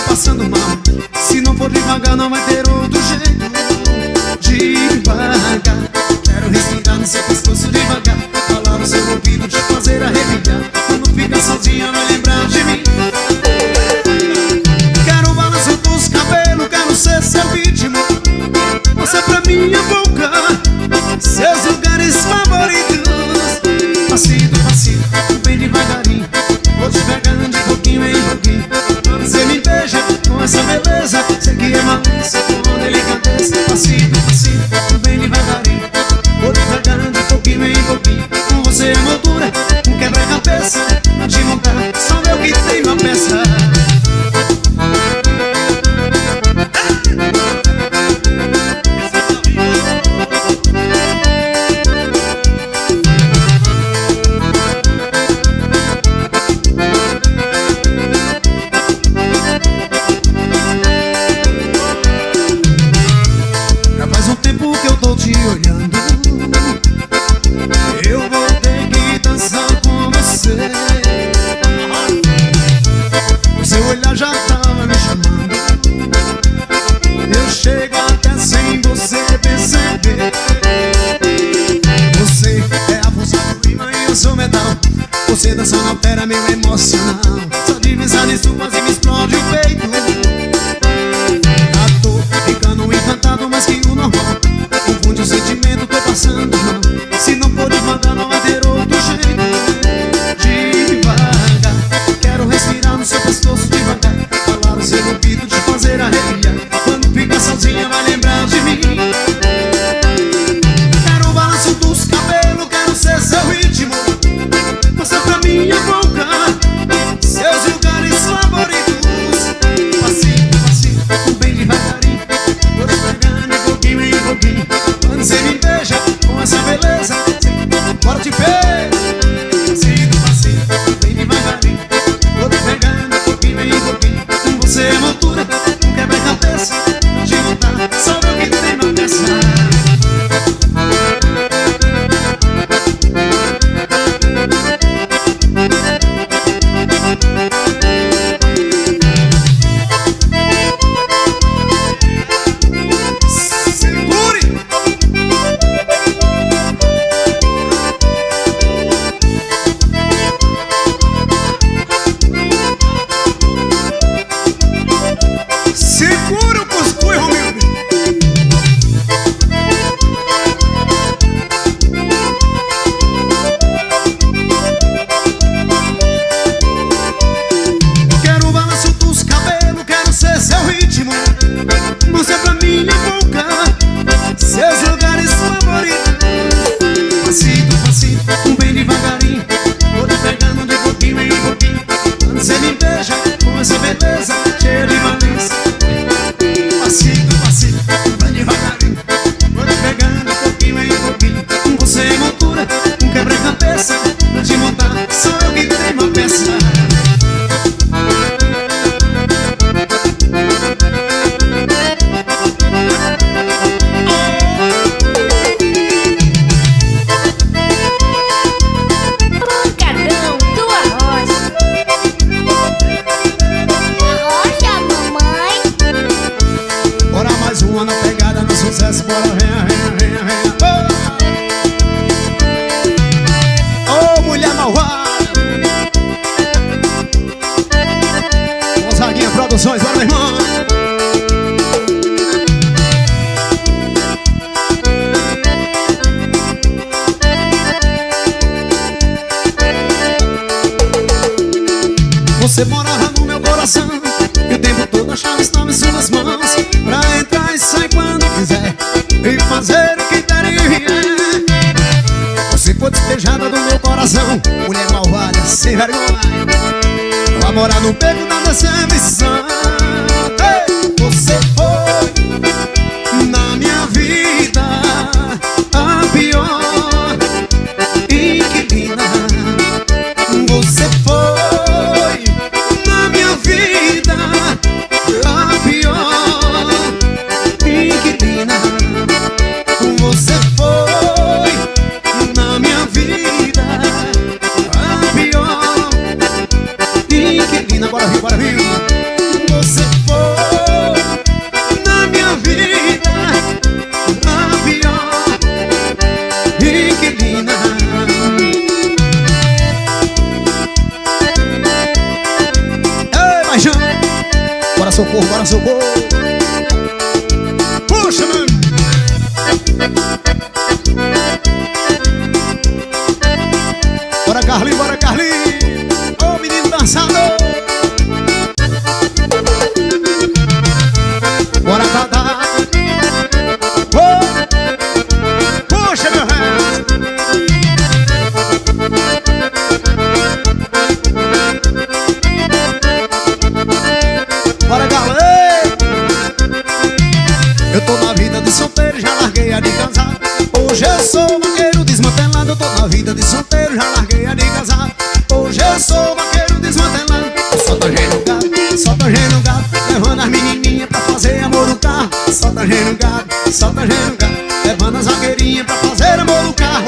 passando mal. Se não for devagar não vai ter outro jeito. Devagar, quero respirar no seu pescoço devagar, falar no seu ouvido, te fazer arrepiar. Quando fica sozinha vai lembrar de mim. Quero o balanço dos cabelos, quero ser seu ritmo. Você pra mim é boca, seus lugares favoritos. Passito, passito, bem devagarinho, vou te pegando de pouquinho em pouquinho. Você me beija com essa beleza, sei que é malícia com delicadeza. Passito, passito, bem devagarinho, vou te pegando de pouquinho em pouquinho. Com você é moldura, um quebra-cabeça, pra te montar, só meu que tem uma peça. Te olhando, eu vou ter que dançar com você. O seu olhar já tava me chamando, eu chego até sem você perceber. Você é a força do imã e eu sou metal. Você dançando altera meu emocional. Só de pensar nisso quase me explode o peito. Já tô ficando encantado mais que o normal. Confunde o sentimento, tô passando mal. Se não for devagar não vai ter outro jeito. Devagar, quero respirar no seu pescoço devagar, falar no seu ouvido, te fazer arrepiar. Quando fica sozinha vai lembrar de mim. Quero o balanço dos cabelos, quero ser seu ritmo. Você pra mim é boca, seus lugares favoritos. Passinho, passinho, bem devagarinho, vou te pegando de pouquinho em pouquinho. Quando você me beija com essa beleza, bora te ver. Passinho, passinho, bem devagarinho, vou te pegando de pouquinho em pouquinho. Com você é montura, um quebra-cabeça, pra te montar, só eu que tem uma peça. Você pra mim é boca, seus lugares favoritos. Passito, passito, bem devagarinho, vou te pegando de pouquinho em pouquinho. Quando você me beija com essa beleza, cheia de malícia. Passito, passito, bem devagarinho, vou te pegando de pouquinho em pouquinho. Com você é montura, um quebra-cabeça, pra te montar, só eu que tenho uma peça. Na pegada, no sucesso, bora, venha, venha, venha, venha. Oh, mulher malvada. Gonzaguinha Produções, bora, meu irmão. Você morava no meu coração e o tempo todo a chave estava em suas mãos. Pra entrar e sair quando quiser e fazer o que der e vier. Você foi despejada do meu coração, mulher malvada, sem vergonha. Vai morar no beco da decepção. Você foi na minha vida a pior inquilina. Você foi na minha vida a pior inquilina. Você foi na minha vida a pior inquilina. Bora vir, bora vir. socorro, bora socorro. Puxa, mano. Bora Carlinhos, bora Carlinhos. Ô menino dançador. Bora Tata. Puxa, meu rei. Bora galera. Eu tô na vida de solteiro, já larguei a de casado. Hoje eu sou vaqueiro desmantelado. Eu tô na vida de solteiro, já larguei a de casado. Hoje eu sou vaqueiro desmantelado. Solta gelo no gado, solta gelo no gado, levando as menininhas pra fazer amor no carro. Solta gelo no gado, solta gelo no gado, levando as vaqueirinhas pra fazer amor no carro.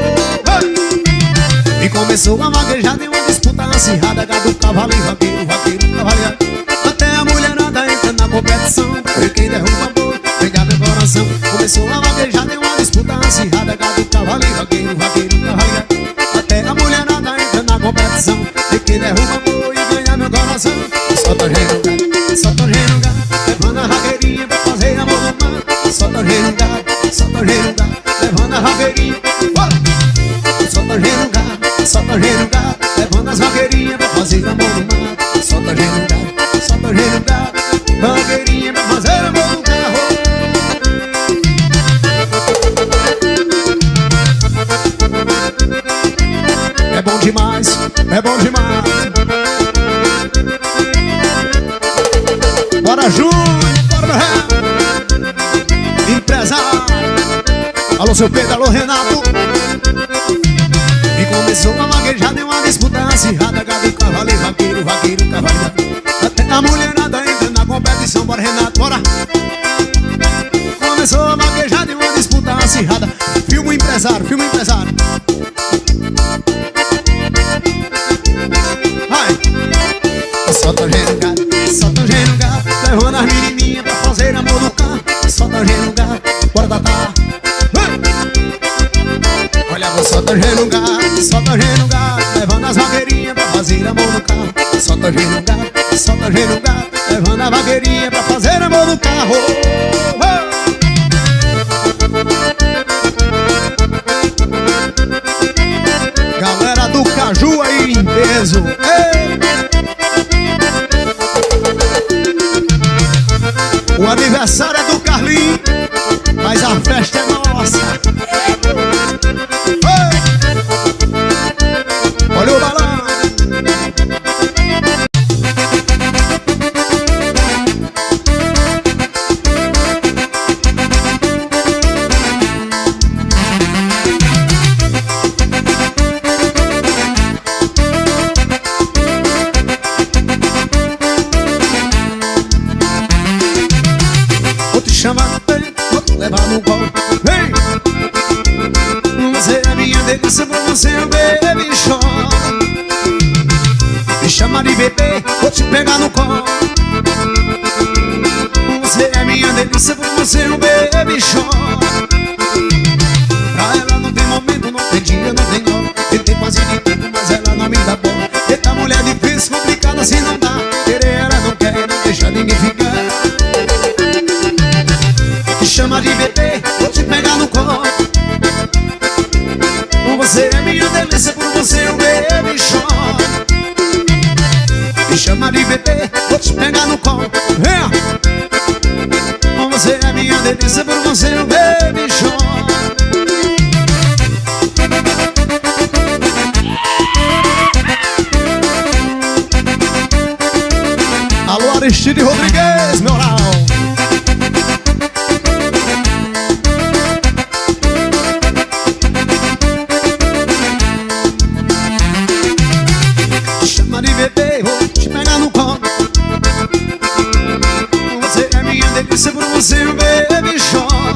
E começou a vaquejada em uma disputa acirrada. Gado, cavalo e vaqueiro, vaqueiro, cavaleiro. Até a mulherada entra na competição. E quem derruba boi, pega meu coração. Começou a vaquejada em uma disputa acirrada. Gado, cavalo e vaqueiro, vaqueiro, cavaleiro. Até a mulherada entra na competição. E quem derruba boi e ganha meu coração. Solta gelo no gado, solta gelo no gado, levando a vaqueirinha pra fazer amor no mar. Solta gelo no gado, solta gelo no gado, levando a vaqueirinha. Solta gelo no gado, solta gelo no gado, levando as vaqueirinhas pra fazer amor no mar. Solta gelo no gado, solta gelo no gado, vaqueirinha pra fazer amor no carro. É bom demais, é bom demais. Bora Júnior, bora meu rei. Empresário. Alô seu Pedro, alô Renato. E começou a vaquejada em uma disputa acirrada. Gado, cavalo e vaqueiro, vaqueiro, cavaleiro. Até a mulherada entra na competição. Bora Renato, bora. Começou a vaquejada em uma disputa acirrada. Filma o empresário, filma o empresário. Vai. Solta o gelo no gado, solta o gelo no gado, levando as menininhas pra fazer amor no carro. Solta o gelo no gado, bora Tatá. Olha, vou solta o gelo no gado, solta o gelo no gado, levando as vaqueirinhas pra fazer amor no carro. Solta o gelo no gado, solta o gelo no gado, levando a vaqueirinha pra fazer amor no carro. Galera do Caju aí em peso. Ei! O aniversário é do Carlinhos, mas a festa é nossa. Ei! Olha o balão. Levar no colo, vem. Você é minha delícia, por você eu bebo e choro. Me chama de bebê, vou te pegar no colo. Você é minha delícia, por você eu bebo e choro. Pra ela não tem momento, não tem dia, não tem hora. Tentei fazer de tudo, mas ela não me dá bola. Eita mulher difícil, complicada, assim não dá. Querer ela não quer, não deixa ninguém ficar. Me chama de bebê, vou te pegar no colo. Você é minha delícia, por você eu bebo e choro. Me chama de bebê, vou te pegar no colo. Venha! Você é minha delícia, por você eu bebo e choro. Alô Aristide Rodrigues, meu rau. Vou te pegar no colo. Você é minha delícia, por você eu bebo e choro.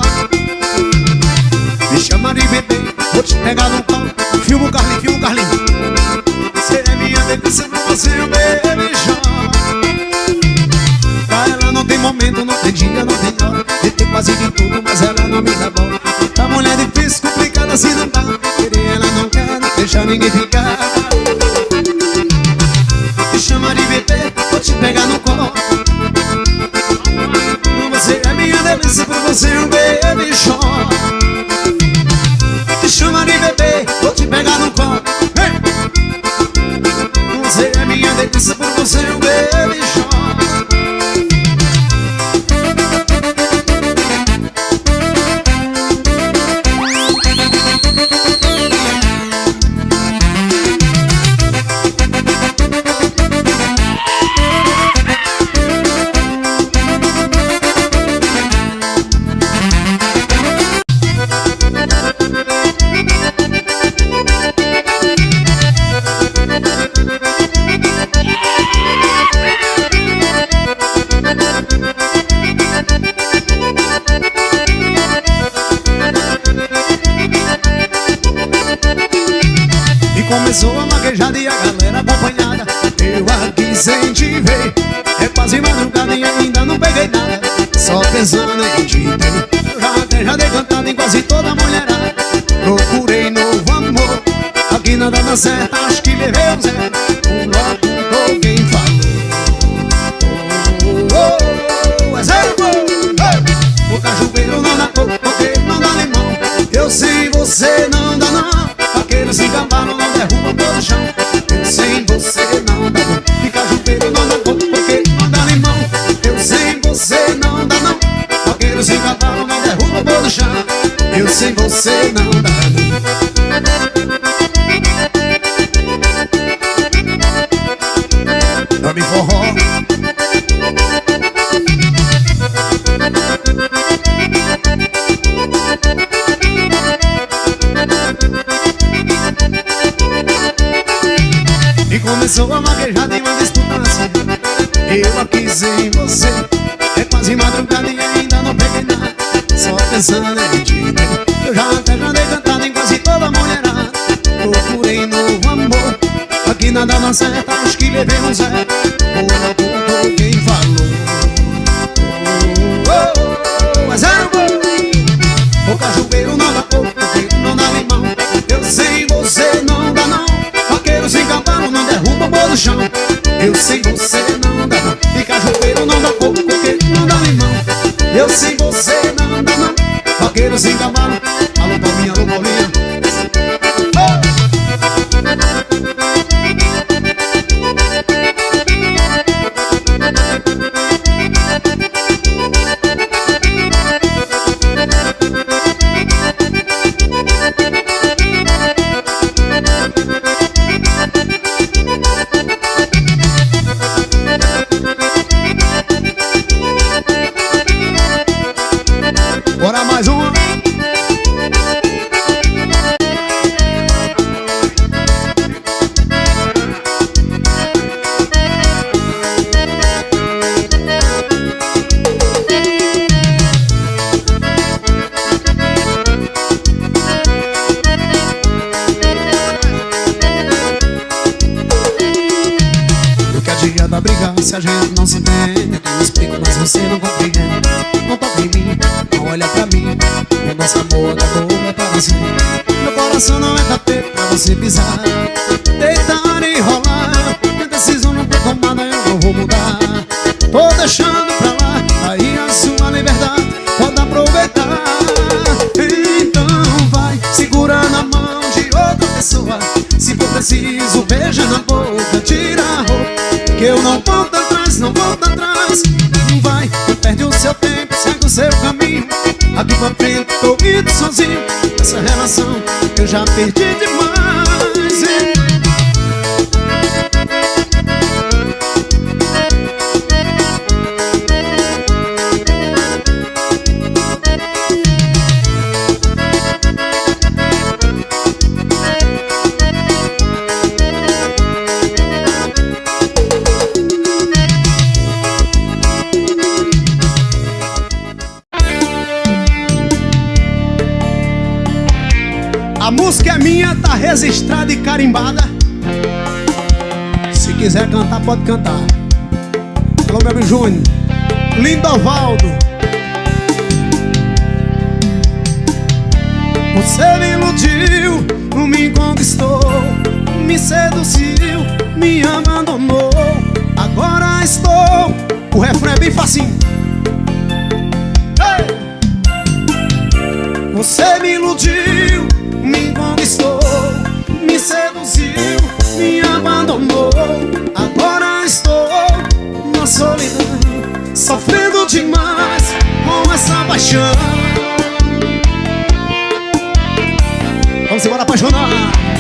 Me chama de bebê, vou te pegar no colo. Filma o Carlinhos, filma o Carlinhos. Você é minha delícia, por você eu bebo e choro. Pra ela não tem momento, não tem dia, não tem hora. Tentei quase de tudo, mas ela não me dá bola. Tá mulher difícil, complicada, assim não dá. Querer ela não quer, não deixa ninguém ficar. Me chama de bebê, vou te pegar no colo. você um baby shot. Te chama de bebê, vou te pegar no colo. Hey! Você é minha delícia, por você um baby shot. Começou a maquejada e a galera acompanhada. Eu aqui sem te ver, é quase madrugada e ainda não peguei nada. Só pensando em te ter. Eu já dei cantada em quase toda a mulherada. Procurei novo amor, aqui nada dá certo, acho que levei um zero. O locutor quem falou é zero. O cajueiro não dá coco, porque não dá limão. Eu sei, você não dá não. Vaqueiros e cavalo não derrubam todo o chão. Eu sei, você não dá não. E cajueiro não dá coco, porque não dá limão. Eu sei, você não dá não. Vaqueiros e cavalo não derrubam todo o chão. Eu sei, você não dá não. Dá-me forró. E começou a maquejada em uma disputância. Eu aqui sem você, é quase madrugada e ainda não peguei nada. Só pensando em te ver. Eu já dei cantada em quase toda a mulherada. Procurei novo amor, aqui nada dá certo, acho que levei um zero. O locutor quem falou é zero. O cajueiro não dá coco, porque não dá limão. Eu sei, você não dá não. Vaqueiros e cavalo não derrubam o no chão. Eu sei, você não dá não. E cajueiro não dá coco, porque não dá limão. Eu sei, você não dá não. Vaqueiros e cavalo. Alô, Paulinha, alô, Paulinha. Bora mais uma. Do que adianta brigar se a gente não se entende? Eu explico, mas você não compreende. Não toca em mim, não olha pra mim. O nosso amor acabou, é para sempre. Meu coração não é tapete pra você pisar. Deitar e rolar. Minha decisão não foi tomada, eu não vou mudar. Tô deixando pra lá, aí a sua liberdade pode aproveitar. Então vai, segura na mão de outra pessoa. Se for preciso, beija na boca, tira a roupa, que eu não volto atrás, não volto atrás. Não vai, não perde o seu tempo, segue o seu caminho. Aqui pra frente, tô indo sozinho. Essa relação eu já perdi demais, hein? A música é minha, tá registrada e carimbada. Se quiser cantar, pode cantar. Alô, meu amigo Júnior, Lindovaldo. Você me iludiu, me conquistou, me seduziu, me abandonou. Agora estou... O refrão é bem facinho. Hey! sofrendo demais com essa paixão. Vamos embora apaixonar.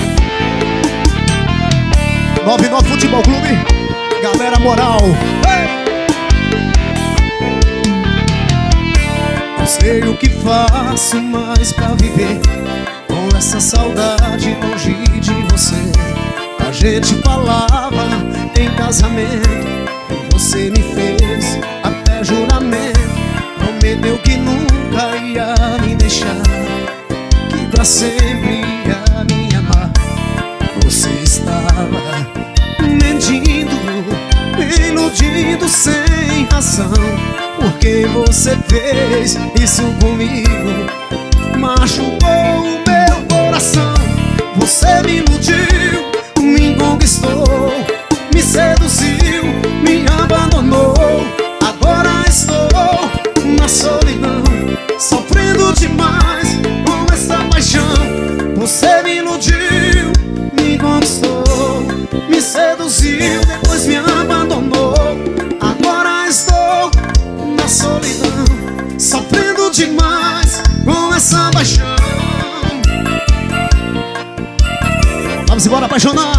99 Futebol Clube, galera moral. Não sei o que faço mais pra viver com essa saudade longe de você. A gente falava em casamento e você me fez até juramento. Prometeu que nunca ia me deixar, que pra sempre ia me amar. Você estava mentindo, me iludindo sem razão. Porque você fez isso comigo, machucou o meu coração. Você me iludiu, me conquistou, me seduziu, me abandonou. Agora estou na solidão, sofrendo demais com essa paixão. Você me iludiu, me conquistou, me seduziu, depois me abandonou. Agora estou na solidão, sofrendo demais com essa paixão. Vamos embora apaixonar.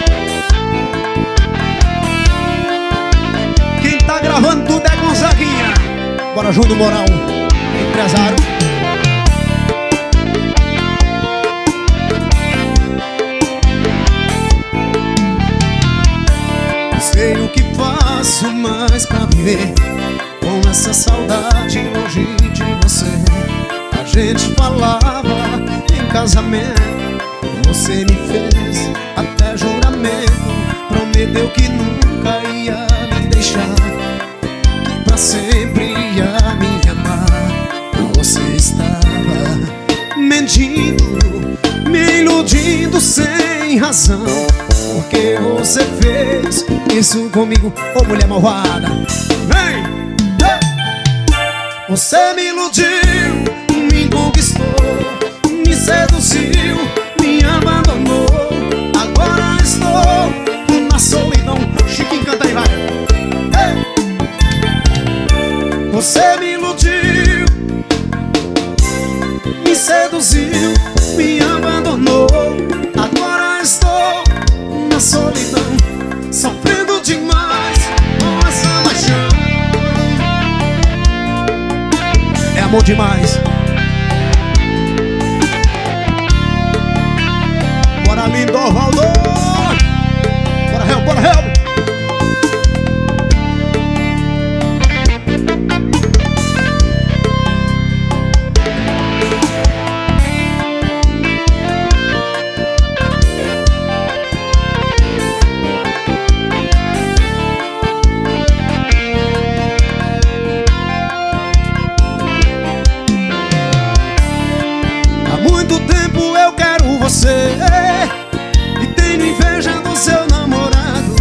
Quem tá gravando tudo é Gonzaguinha. Bora Júnior Moral, empresário. Não sei o que faço mais pra viver com essa saudade longe de você. A gente falava em casamento, você me fez até juramento. Prometeu que nunca ia me deixar, que pra sempre ia me amar. Você estava mentindo, me iludindo sem razão. Porque você fez isso comigo, ô mulher malvada. Vem! Você me iludiu, me conquistou, me seduziu, me abandonou. Agora estou na solidão. Chiquinho, canta aí, vai. Hey! Você me iludiu, me seduziu, me abandonou. Agora estou na solidão, sofrendo demais com essa paixão. É amor demais. Bora lindo, Valdo. Bora, help, bora, help. Há muito tempo eu quero você e tenho inveja do seu namorado.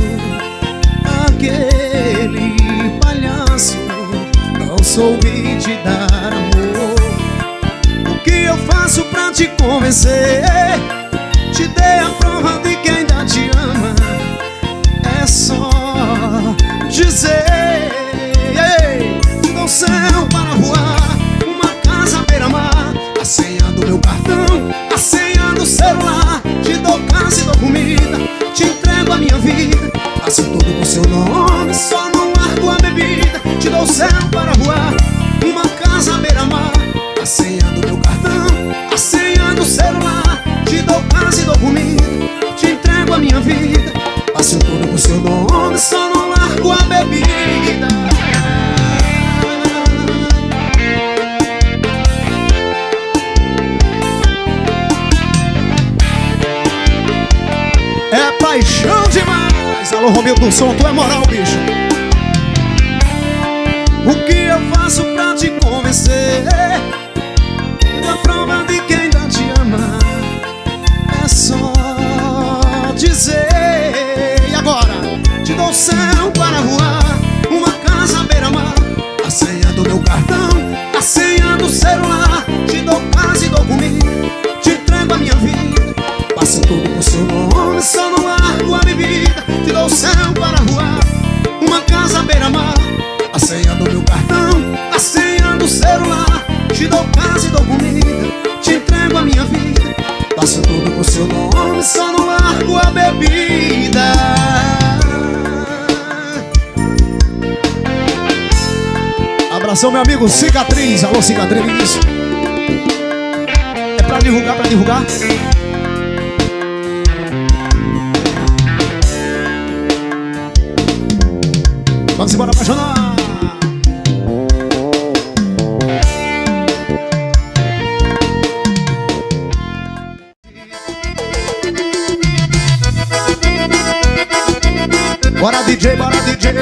Aquele palhaço não soube te dar amor. O que eu faço pra te convencer? Te dei a prova de que ainda te ama. É só dizer. Te dou céu para voar, uma casa à beira-mar, a senha do meu cartão, a senha do celular. Te dou casa e dou comida, te entrego a minha vida, faço tudo com seu nome, só não largo a bebida. Te dou céu para voar, uma casa à beira-mar, a senha do meu cartão, a senha do celular. Te dou casa e dou comida, te entrego a minha vida, faço tudo com seu nome, só não largo a bebida. É paixão demais. Alô, Romeu do som, tu é moral, bicho. O que eu faço pra te convencer? A prova de quem ainda te ama. É só dizer. E agora? Te dou céu para voar, uma casa à beira-mar, a senha do meu cartão, a senha do celular. Te dou casa e dou comida, te entrego a minha vida, faço tudo com seu nome, só não largo a bebida. Te dou céu para voar, uma casa à beira-mar, a senha do meu cartão, a senha do celular. Te dou casa e dou comida, te entrego a minha vida. Faço tudo com seu nome, só não largo a bebida. Abração, meu amigo Cicatriz. Alô, Cicatriz. É pra divulgar, pra divulgar. Vamos embora apaixonar. Bora DJ, bora DJ.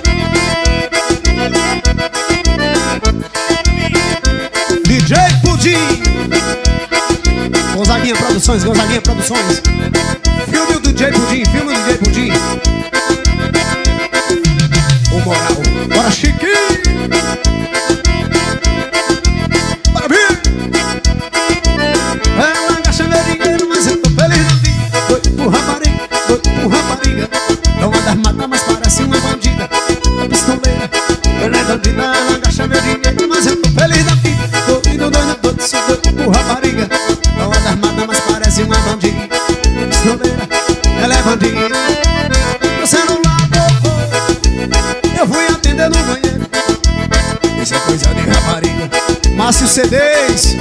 DJ Pudim. Gonzaguinha Produções, Gonzaguinha Produções. Filme do DJ Pudim, filme do DJ Pudim. O moral, bora Chiquinho. Bora vir. Ela gasta meu dinheiro, mas eu tô feliz da vida. Doido por rapariga, doido por rapariga. Não anda armada, mas parece uma bandida. A pistoleira, ela é bandida. Ela gasta meu dinheiro, mas eu tô feliz da vida. Doido, doido, doido, sou doido por rapariga. Não anda armada, mas parece uma bandida. A pistoleira, ela é bandida. Meu celular tocou, eu fui atender no banheiro. Isso é coisa de rapariga. Márcio CDs.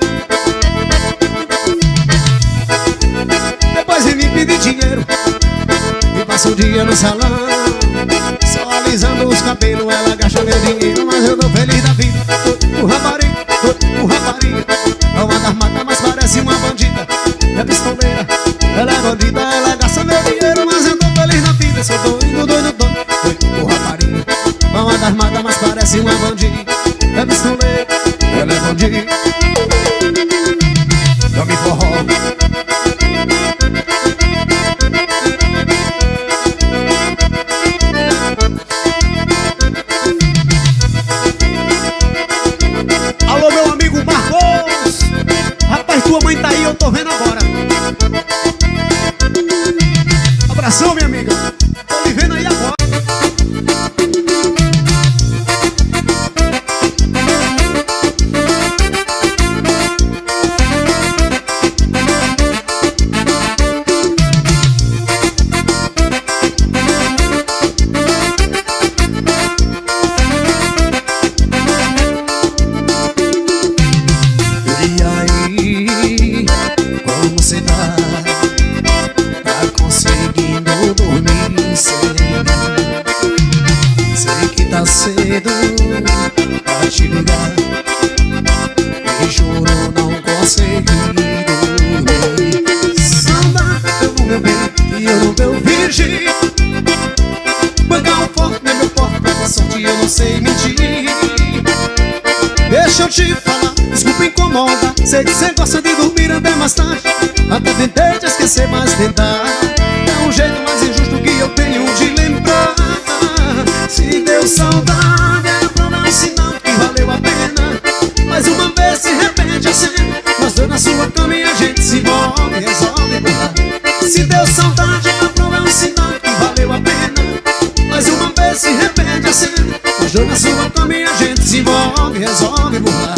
Depois vem me pedir dinheiro e passa o dia no salão, só alisando os cabelos. Ela gasta meu dinheiro, mas eu tô feliz da vida. O rapariga, o rapariga. Não anda armada, mas parece uma bandida. É pistoleira, ela é bandida. Ela gasta meu dinheiro, mas eu tô feliz da vida. Sou doido, doido, doido, doido, rapariga. Não anda armada, mas parece uma bandida. É pistoleira, ela é bandida. Não me forró. Alô, meu amigo Marcos. Rapaz, tua mãe tá aí, eu tô vendo agora. Abração, minha amiga. Tô lhe vendo aí agora. Cedo pra te ligar e juro não consegui dormir. Saudade do meu bem e eu no meu virgem. Bancar um forte no meu porto, pra sorte eu não sei mentir. Deixa eu te falar, desculpa incomodar. Sei que você gosta de dormir até mais tarde. Até tentei te esquecer, mas tentar é um jeito mais injusto que eu tenho de lembrar. Se deu saudade, é prova, um sinal que valeu a pena. Mais uma vez se repete a cena. Nós dois na sua cama e a gente se envolve, resolve pular. Se deu saudade, é prova, um sinal que valeu a pena. Mais uma vez se repete a cena. Nós dois na sua cama e a gente se envolve, resolve pular.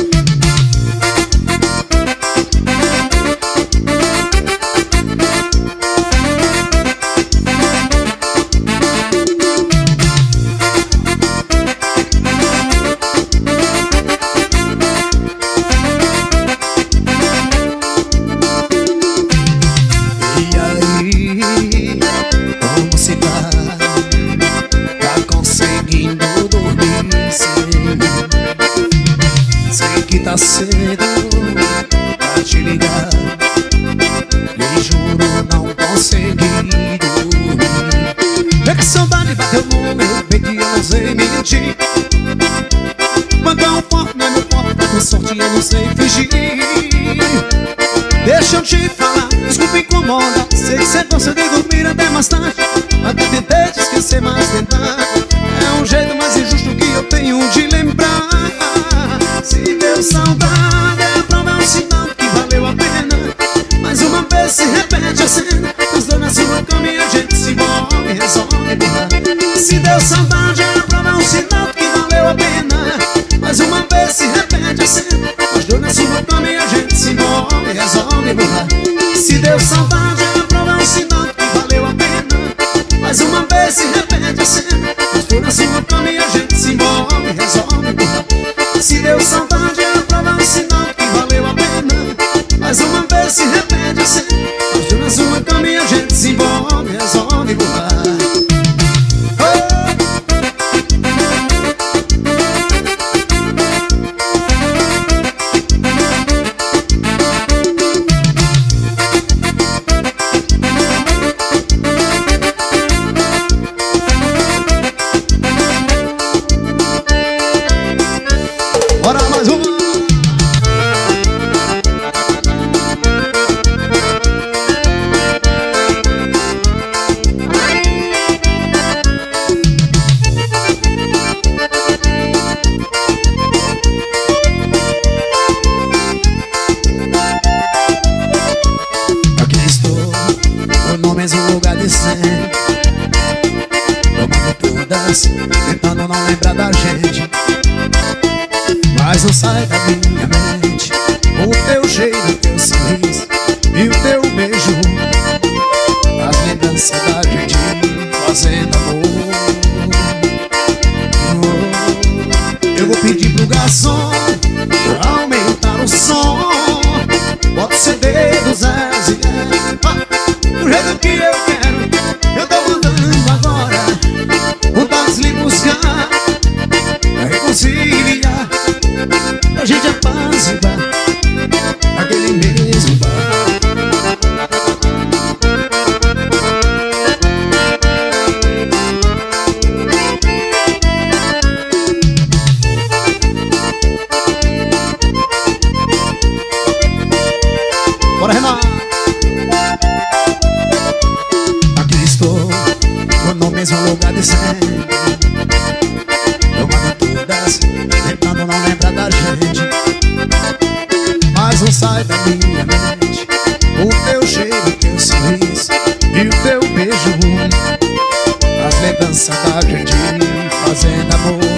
Tá cedo pra te ligar e juro não consegui dormir. É que saudade bateu no meu peito e eu não sei mentir. Bancar um forte não é meu forte, com sorte eu não sei fingir. Deixa eu te falar, desculpa incomoda. Sei que você gosta de dormir até mais tarde. Até tentei te esquecer, mas tentar é um jeito mais injusto que eu tenho de lembrar. Se deu saudade, é prova, um sinal que valeu a pena. Mais uma vez se repete a cena. Nós dois na sua cama e a gente se envolve, resolve pular. Se deu saudade, é prova, um sinal mansões, tentando não lembrar da gente. Mas não sai da minha mente o teu jeito, o teu sorriso e o teu beijo, as lembranças da gente fazendo amor. Eu vou pedir pro garçom aumentar o som, bota o CD do Zé do jeito que eu quero. Eu tô mandando agora o Dasli buscar pra reconciliar, a gente apaziguar aquele mesmo bar. Bora, Renato! Aqui estou, no mesmo lugar de sempre, tomando todas, tentando não lembrar da gente. Mas não sai da minha mente o teu cheiro, o teu sorriso e o teu beijo, as lembranças da gente fazendo amor.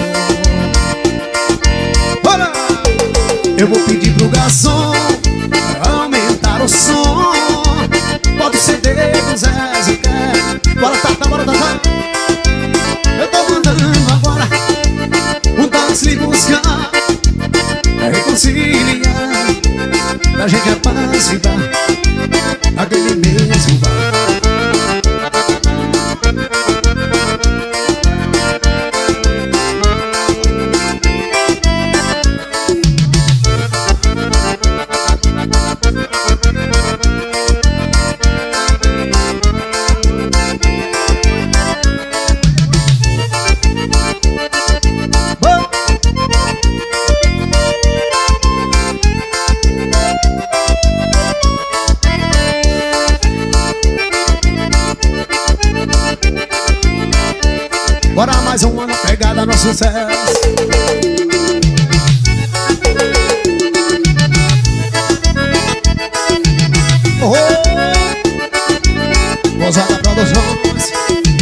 Bora! Eu vou pedir pro garçom aumentar o som, bota o CD do Zé Ziqué. Bora, Tata, bora, Tata. Eu tô mandando agora o Dasli buscar pra reconciliar, pra gente apaziguar aquele mesmo bar. Bora mais um ano pegada no sucesso. Oh, Gozada Produções.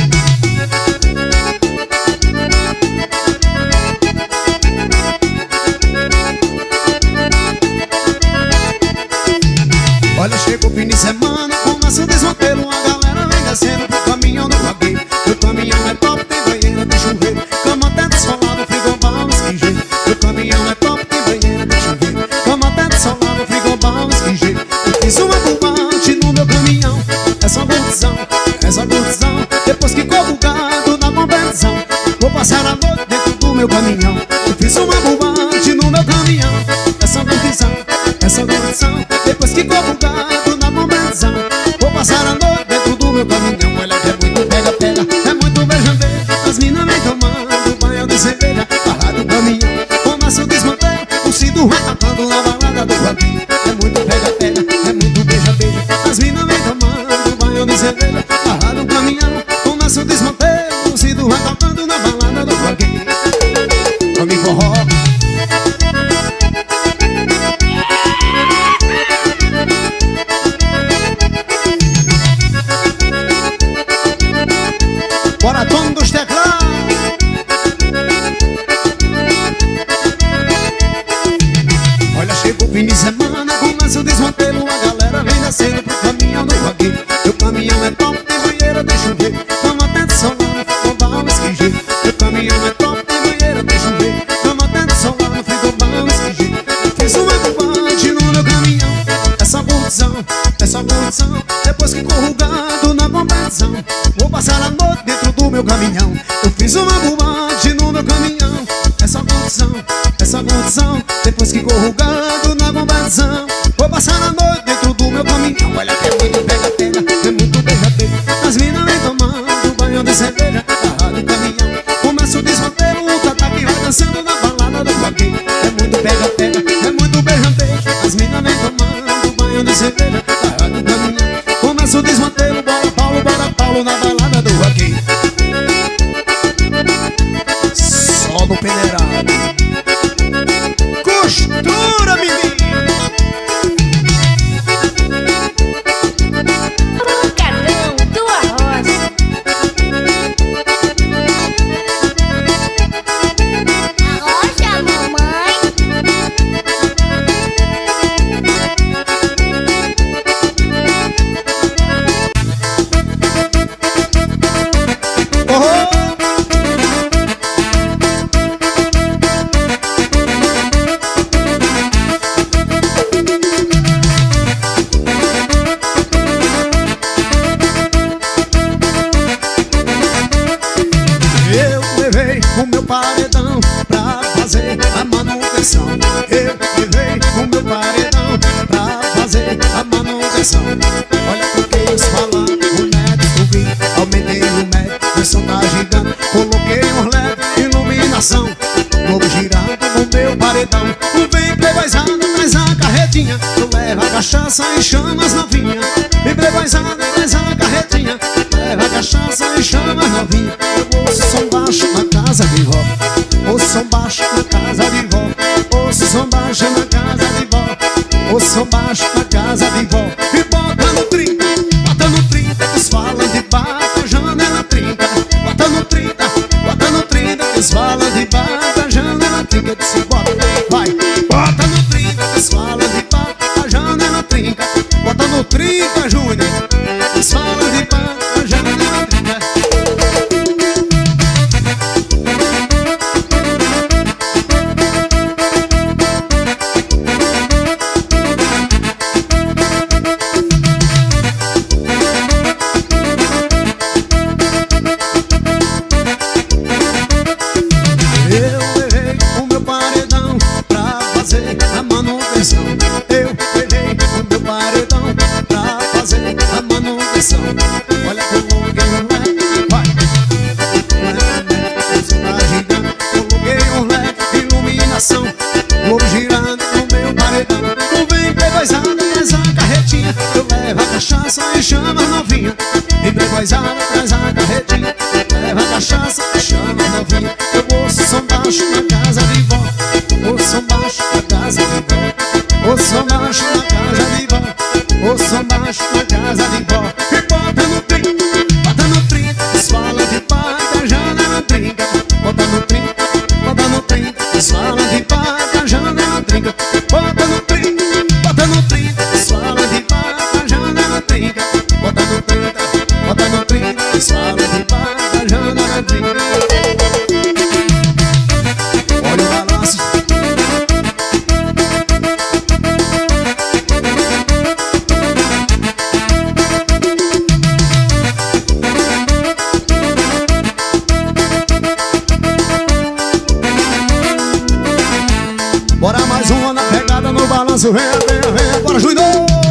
Olha, chega o fim de semana, começa o desmantelo, a galera vem descendo pro caminhão do vagueiro. O caminhão é top, tem banheira, tem chuveiro, cama teto solado, frigobar, esquinjeiro. O caminhão é top, tem banheira, tem chuveiro, cama teto solado, frigobar, esquinjeiro. Eu fiz uma bombate no meu caminhão, é só curtição, é só curtição. Depois que corro o gado na competição, vou passar a noite dentro do meu caminhão. Eu fiz uma bombate no meu caminhão, é só curtição, é só curtição. Depois que corro o gado na competição, vou passar a noite dentro do meu caminhão. Olha que é muito pega-pega, é muito beija-beija, as minas vem tomando banho de cerveja. Parado do caminhão, começa o desmantelo, o Cido vai tocando na balada do Joaquim. É muito pega-pega, é muito beija-beija, as minas vem tomando banho de cerveja. Parado do caminhão, começa o desmantelo, o Cido vai tocando na balada do Joaquim. Come forró. Bora, tom dos teclados. Olha, chega o fim de semana, começa o desmantelo, a galera vem descendo pro caminhão do vagueiro. Meu caminhão é top, tem banheira, tem chuveiro, cama teto solado, frigobar, esquinjeiro. Meu caminhão é top, tem banheira, tem chuveiro, cama teto solado, frigobar, esquinjeiro. Fiz uma bombate no meu caminhão, é só curtição, é só curtição. Depois que corro o gado na competição, vou passar a noite dentro do meu caminhão. Eu fiz uma bombate no meu caminhão, é só curtição, é só curtição. Depois que corro o gado na competição, vou passar a noite dentro do meu caminhão. Olha que é muito pega-pega, é muito beija-beija, as minas vem tomando banho de cerveja. Parado do caminhão, começa o desmantelo, o Tata que vai dançando na balada do Joaquim. É muito pega-pega, é muito beija-beija, as minas vem tomando banho de cerveja. Parado do caminhão, começa o desmantelo, bora Paulo na balada do Joaquim. Só no peneirado, costura, menino. Pancadão do Arroz. manutenção. Eu levei o meu paredão pra fazer a manutenção. Olha porque eles falam, o médico subi, aumentei o médico, o som tá gigante. Coloquei um LED, iluminação, globo girando no meu paredão. O vem playboyzada, traz a carretinha, tu leva a cachaça e chama as novinhas. Vem playboyzada, traz a carretinha, leva a cachaça e chama as novinhas. Eu ouço som baixo na casa de vó, ouço som baixo na casa de vó, ouço som baixo na casa de vó, ouço som baixo na casa de vó. E bota no 30, bota no 30, eles falam de bata, janela 30. Bota no 30, bota no 30, eles falam de bata, janela 30. Eu disse bota, vai. Bota no 30, eles falam de bata, janela 30. Bota no 30, Júnior, eles falam de bata, janela 30. Olha como alguém vai. Coloquei um LED, iluminação, globo girando no meu paredão. Não vem playboyzada, traz a carretinha, eu levo a cachaça e chama a novinha. Vem playboyzada, traz a carretinha, leva a cachaça e chama a novinha. Eu ouço som baixo na casa de vó, ouço som baixo na casa de vó, ouço som baixo na casa de vó, ouço som baixo na casa de vó. E bota no 30, bota no 30, eles falam de bata, janela 30. Bota no 30, bota no 30, eles falam de bata, janela 30. Bota no 30, bota no 30, eles falam de bata, janela 30. Bota no 30, bota no 30, eles falam de bata, janela 30. Olha o balanço. Bora mais uma na pegada no balanço, vem, vem, vem, bora Júnior!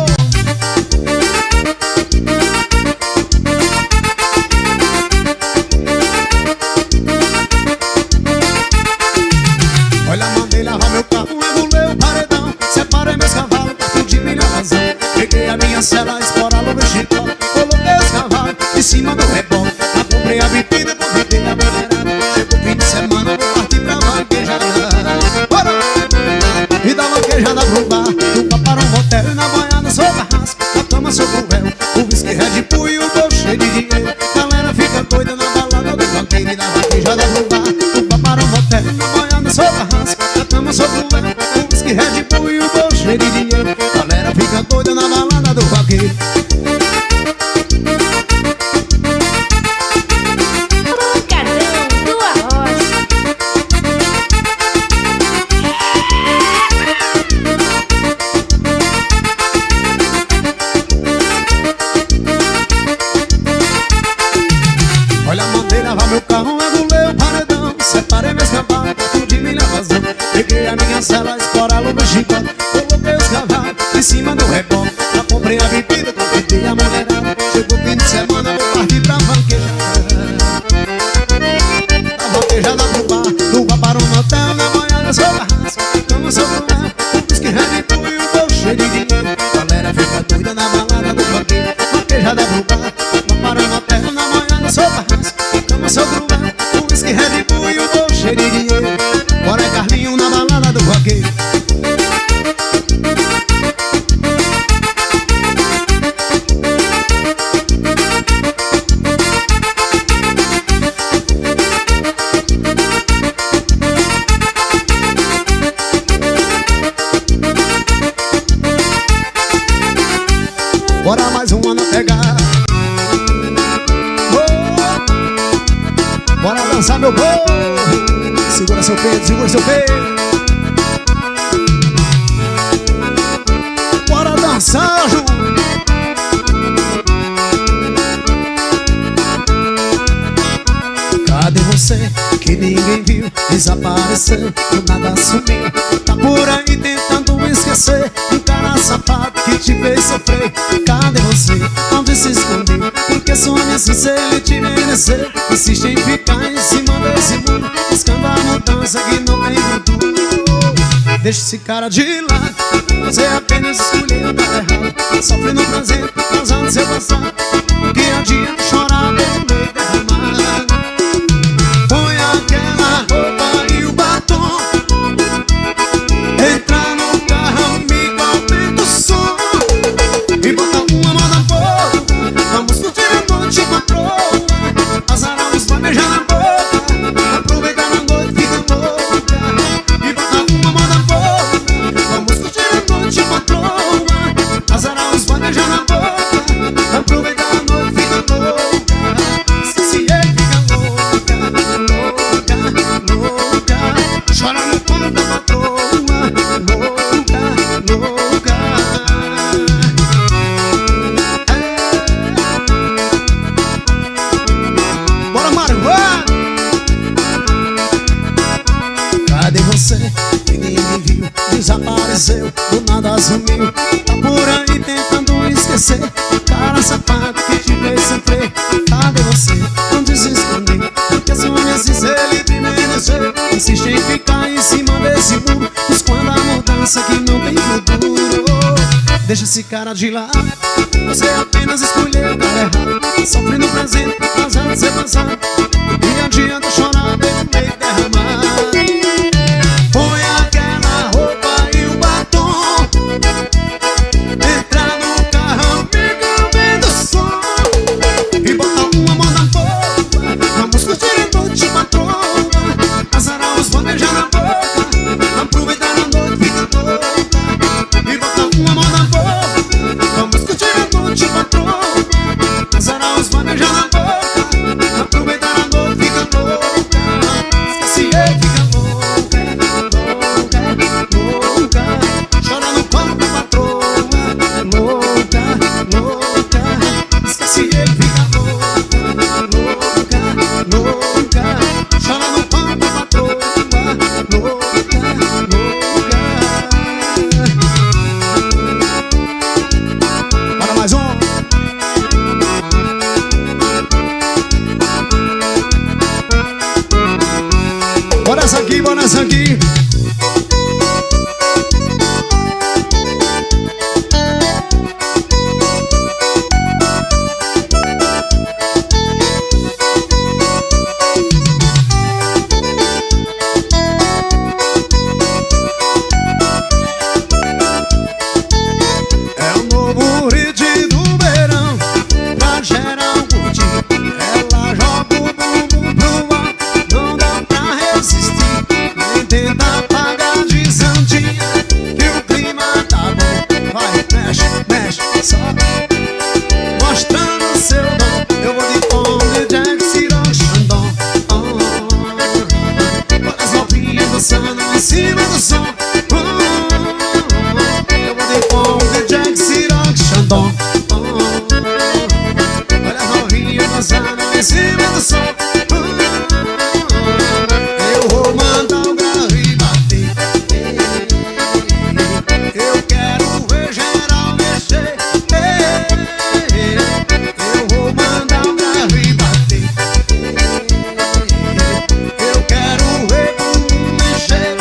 Olha, mandei lavar meu carro, regulei o paredão, separei meus cavalos, parti de milha razão. Peguei a minha cela, esporalo no chicó, coloquei os cavalos em cima do rebote. Comprei a bebida, convidei a mulherada, chegou o fim de semana, vou partir pra vaquejada. Bora! E da vaquejada pro bar, do bar para um motel, e na banhada sou carrasco, na cama sou cruel, o whisky Red Bull e o bolso cheio de dinheiro. Galera fica doida na balada do vaqueiro. E da vaquejada pro bar, do bar para um motel, e na banhada sou carrasco, na cama sou cruel, o whisky Red Bull e o bolso cheio de dinheiro. Galera fica doida na balada do vaqueiro. Olha, mandei lavar meu carro, regulei o paredão, separei meus cavalos, tudo de milha vazão. Peguei a minha cela, esporalo no chicote, coloquei os cavalos em cima do rebote. Já comprei a bebida, convidei a mulherada, chegou o fim de semana, vou partir pra vaquejada. A vaquejada pro bar, do bar para um motel, na banhada sou carrasco, na cama sou cruel, o whisky Red Bull e o bolso cheio de dinheiro. Galera fica doida na balada do vaqueiro. Vaquejada pro bar, do bar para um motel, na banhada sou carrasco, na cama sou cruel, o whisky Red Bull e o bolso cheio de dinheiro. Bora Carlinho na balada do vaqueiro. Bora mais uma na pegada. Oh, bora dançar meu povo. Segura seu peito, segura seu peito. Bora dançar, Ju. Cadê você que ninguém viu? Desapareceu, do nada sumiu. se ele te merecer. Insiste em ficar em cima desse muro, buscando a mudança que não tem futuro. Deixa esse cara de lado, você apenas escolheu dar errado. Sofre no presente, causando seu passado. Que adianta chorar pelo meio derramado. Põe aquela roupa e o batom, entra no carro, amigo, aumenta o som e bota uma moda boa. Vamos curtir a noite, patroa. Azaramos, vai beijar na boca, aproveitar a noite, fica louca e bota uma moda boa. Vamos curtir a noite, patroa. Azaramos, vai beijar na boca, aproveitar a noite, fica louca. Se ele fica louca, louca, louca, chora no pão da patroa, louca, louca. Bora, Maruá! Cadê você? Ninguém me viu, desapareceu, do nada sumiu. Tá por aí tentando esquecer o cara safado que te fez sofrer. Cadê você? Não desesconder, porque só nesse se ele te merecer. Insiste em ficar em cima desse muro, buscando a mudança que não tem futuro. Deixa esse cara de lado, você apenas escolheu o cara errado. Sofre no presente, casado, seu passado. E adianta chorar pelo meio derramado. Põe aquela roupa e o batom, entra no carro, amigo, aumenta o som e bota uma moda boa. Vamos curtir a noite, patroa. Azarar os vão beijar na boca, aproveitar a noite, fica louca e bota uma moda boa. Vamos curtir a noite, patroa. Azarar os vão beijar na boca, aproveitar a noite, fica louca. Se ele fica louca, louca, louca, chora no pão da patroa, louca, louca. Esquece ele, fica louca, louca, louca, chora no pão da patroa, louca, louca. Bora mais um. Bora essa aqui, bora essa aqui. É o novo hit do verão, pra geral curtir. Ela joga o bumbum pro ar, não dá pra resistir. Nem tenta apagar de santinha, que o clima tá bom. Vai, mexe, mexe, sobe, mostrando seu dom. Eu vou de tom de Jack Ciroc Chandon. Olha as novinhas dançando em cima do som. Eu vou de tom de Jack Ciroc Chandon. Olha as novinhas dançando em cima do som. Eu vou mandar o grave bater. Eu quero ver geral mexer. Eu vou mandar o grave bater. Eu quero ver como mexer.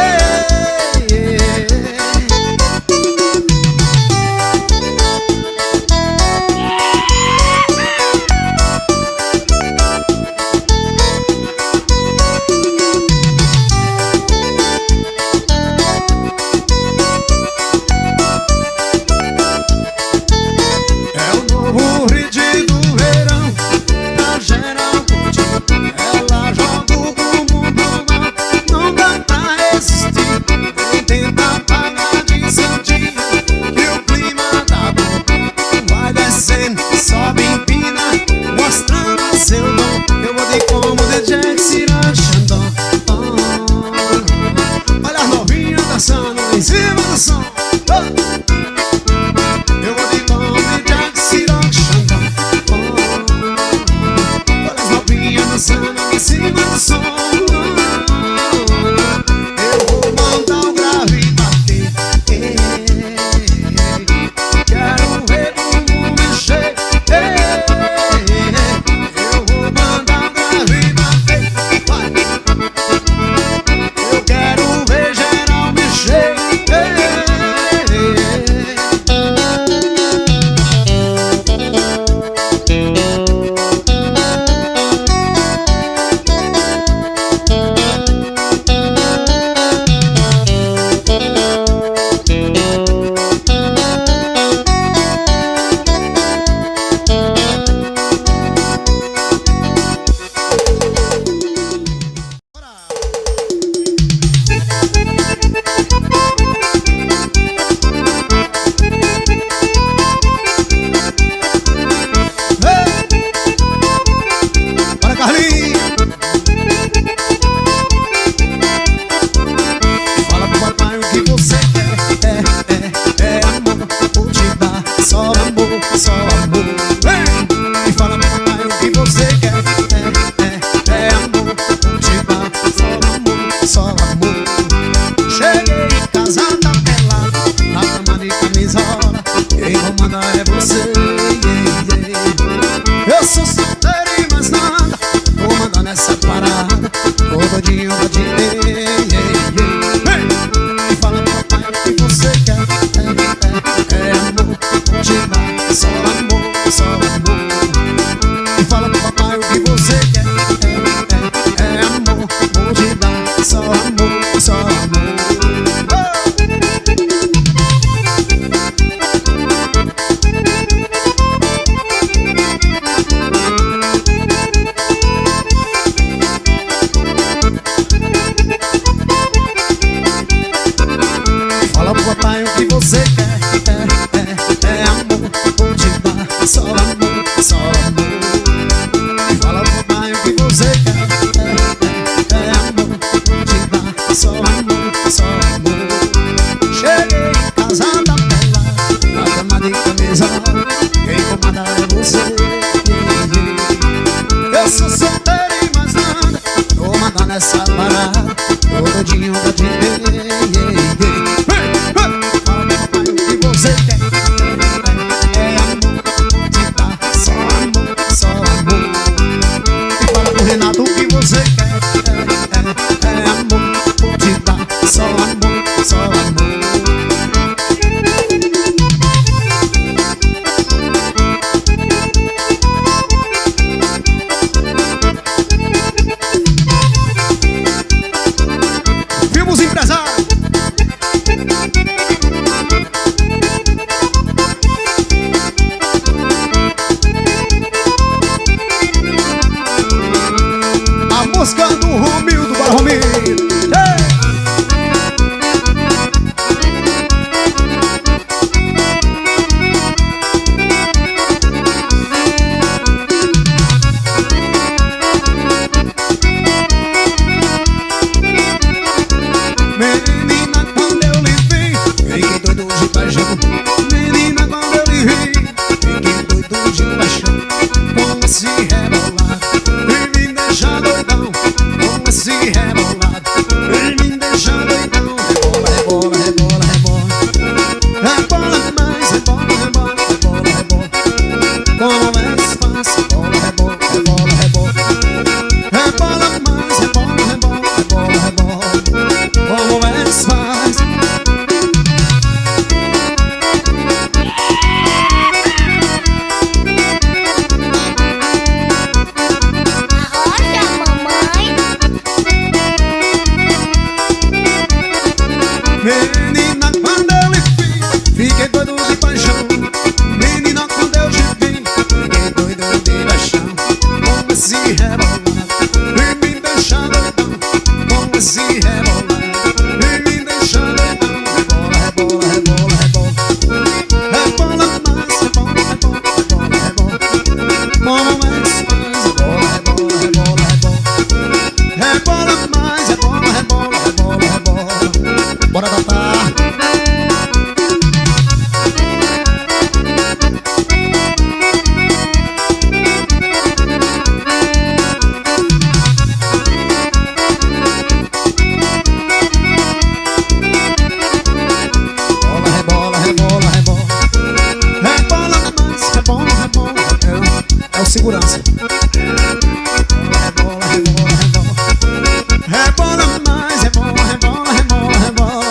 É o novo hit do verão, pra geral curtir. Ela joga o bumbum pro mar, não dá pra resistir. Nem tenta apagar de santinha, que o clima tá bom. Vai descendo, sobe, empina, mostrando seu dom. Eu vou de como de Jack Ciroc Chandon. Olha as novinhas dançando em cima do som. Eu vou de como de Jack Ciroc Chandon. Olha as novinhas dançando em cima do som. Eu vou mandar o grave bater. Quero ver como mexer. casada pelada, na cama de camisola, quem comanda é você, Eu sou solteiro e mais nada, vou mandar nessa parada, tô doidinho pra te ter, E fala pro papai o que você quer, é amor, vou te dar só amor, só amor. E fala pro papai o que você quer, é amor, vou te dar só amor, só amor. Fala pro papai o que você quer, é amor, vou te dar só amor, só amor. E fala pro papai o que você quer, é amor, vou te dar só amor, só amor. Cheguei casada pelada, na cama de camisola, quem comanda é você, Eu sou solteiro e mais nada, tô mandando essa parada, tô doidinho pra te ver, Fala pro papai o que você quer, é amor, vou te dar só amor, só amor. E fala pro Renato o que você quer, é amor, vou te dar só amor, só amor. Vimos empresário. A música do Romildo para Romildo. Menina, quando eu lhe vi, fiquei doido de paixão. Menina, quando eu lhe vi, fiquei doido de paixão. Com esse rebolado, e me deixa doidão. Com esse rebolado, e me deixa doidão. Rebola, rebola, rebola, rebola. Rebola mais, rebola, rebola, rebola, rebola. Como é fácil, rebola, rebola, rebola, rebola. Rebola mais, rebola, rebola, rebola, rebola. Como é fácil. Arrocha, mamãe. Menina, quando eu lhe vi, fiquei doido de paixão. Menina, quando eu te vi, fiquei doido de paixão. Com esse rebolado, e me deixa doidão. Com esse rebolado, e me deixa doidão. Rebola, rebola, rebola, rebola. Rebola mais, rebola, rebola, rebola, rebola. Como é que faz? Rebola, rebola, rebola, rebola. Rebola mais, rebola, rebola, rebola, rebola. Bora datar. Rebola, rebola, rebola, rebola. Rebola mais, rebola, rebola, rebola. É o segurança. Rebola, rebola, rebola. Rebola mais, rebola, rebola, rebola, rebola.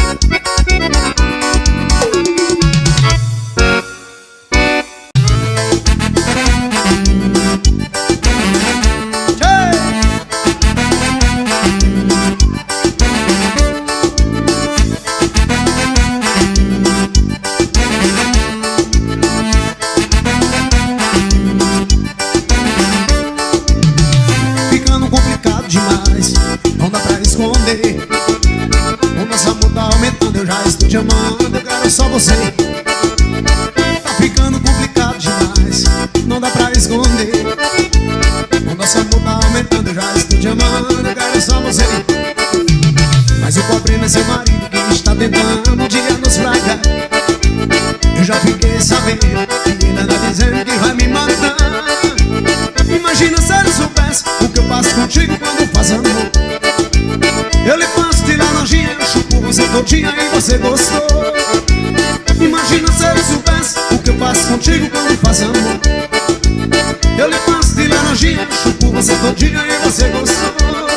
Ficando complicado demais, não dá pra esconder. O nosso amor tá aumentando, eu já estou te amando, eu quero só você. Tá ficando complicado demais, não dá pra esconder. O nosso amor tá aumentando, eu já estou te amando, eu quero só você. Mas o problema é seu marido que está tentando um dia nos fragar. Eu já fiquei sabendo que ele anda dizendo que vai me matar. Imagina se ele soubesse o que eu faço contigo quando faz amor. Eu lhe faço de laranjinha, eu chupo você todinha e você gostou. Imagina se ele soubesse o que eu faço contigo quando faz amor. Eu lhe faço de laranjinha, chupo você todinha e você gostou.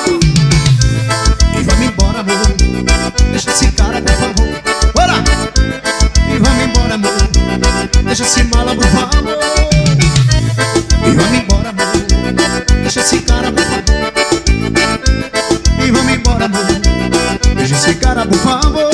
E vamos embora, amor, deixa esse cara, por favor. Bora! E vamos embora, amor, deixa esse mala, por favor. E vamos embora, amor, deixa esse cara, por favor. E vamos embora, amor, deixa esse cara, por favor.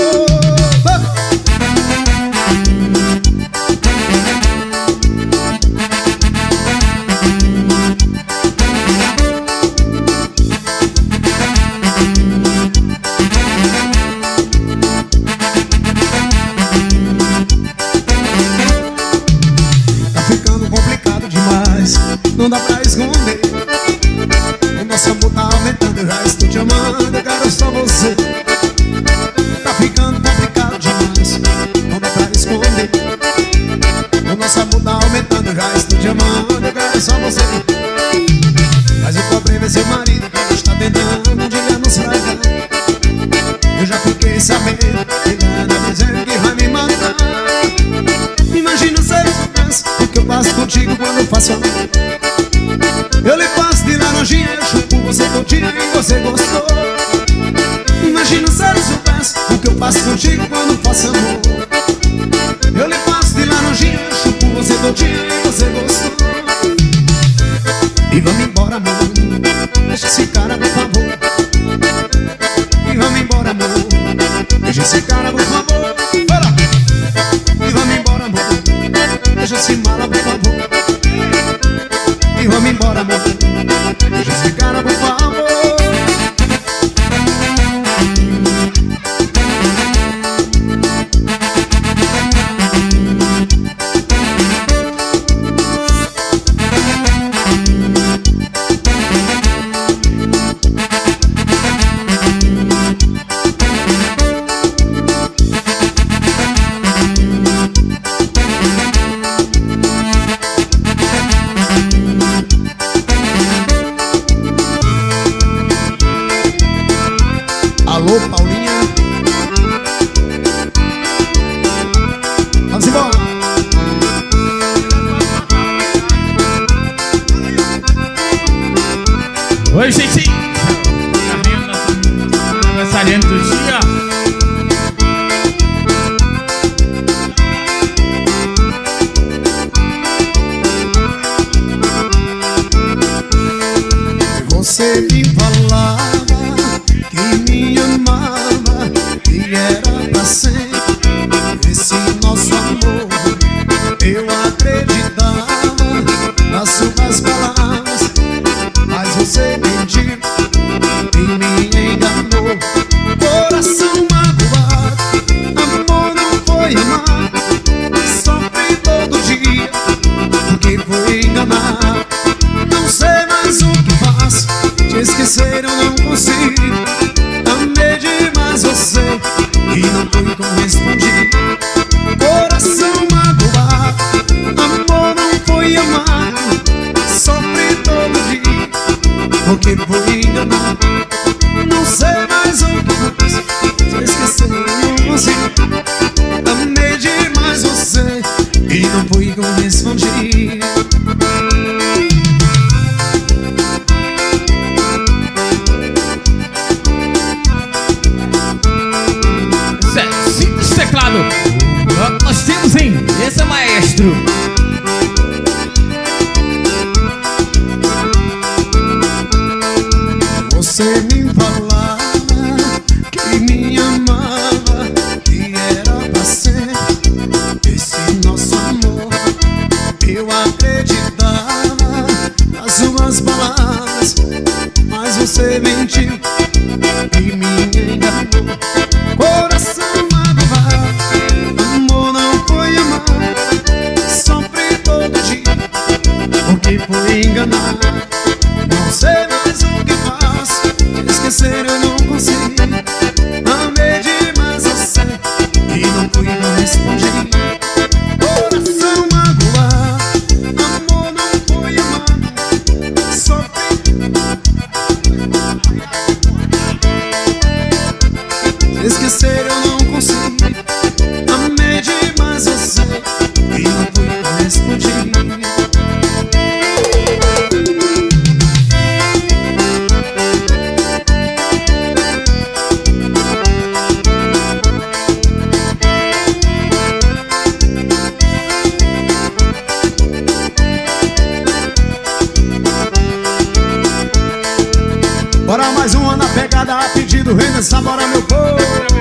Não dá pra esconder, o nosso amor tá aumentando. Eu já estou te amando, eu quero só você. Tá ficando complicado demais, não dá pra esconder, o nosso amor tá aumentando. Eu já estou te amando, eu quero só você. Mas o problema é seu marido, que está tentando um dia nos fragar. Eu já fiquei sabendo, ele anda dizendo que vai me matar. Imagina se ele soubesse o que eu faço contigo quando eu faço amor. Eu lhe faço de laranjinha, eu chupo você todinha e você gostou. Imagina se ele soubesse o que eu faço contigo quando faço amor. Eu lhe faço de laranjinha, eu chupo você todinha e você gostou. E vamos embora, amor, deixa esse cara, por favor. E vamos embora, amor, deixa esse cara, por favor. Bora! E vamos embora, amor, deixa esse mala, por favor. E vamos embora, amor, deixa esse cara, por favor. Alô, Paulinha, vamos embora. Oi, gente, aniversariante do dia. Você me falava que me amava, que era pra sempre esse nosso amor. Eu acreditava nas suas palavras, mas você mentiu e me enganou. Coração magoado, amor não foi amar. Sofri todo dia porque foi enganar. Não sei mais o que faço, te esquecer eu não consigo. Amei demais você e não fui correspondido. Coração magoado, amor não foi amar. Sofri todo dia porque fui enganar. Não sei mais o que faço, te esquecer eu não consigo. Amei demais você e não fui correspondido. Simples teclado. Nós temos, hein? Esse é o maestro. Você me falava que me amava, que era pra sempre esse nosso amor. Eu acreditava nas suas palavras, mas você mentiu e me enganou. Coração magoado, amor não foi amar. Sofri todo dia porque fui enganar. Não sei mais o que faço, te esquecer eu não consigo. Amei demais você Esquecer eu não consigo. Amei demais você e não fui correspondido. Bora mais uma na pegada a pedido, rei nessa bora meu povo.